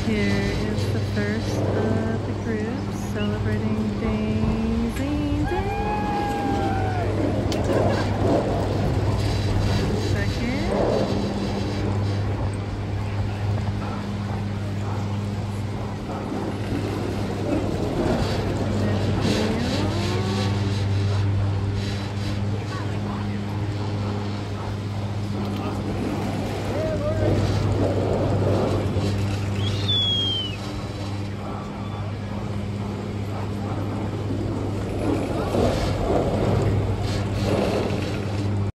Here is the first of the groups celebrating day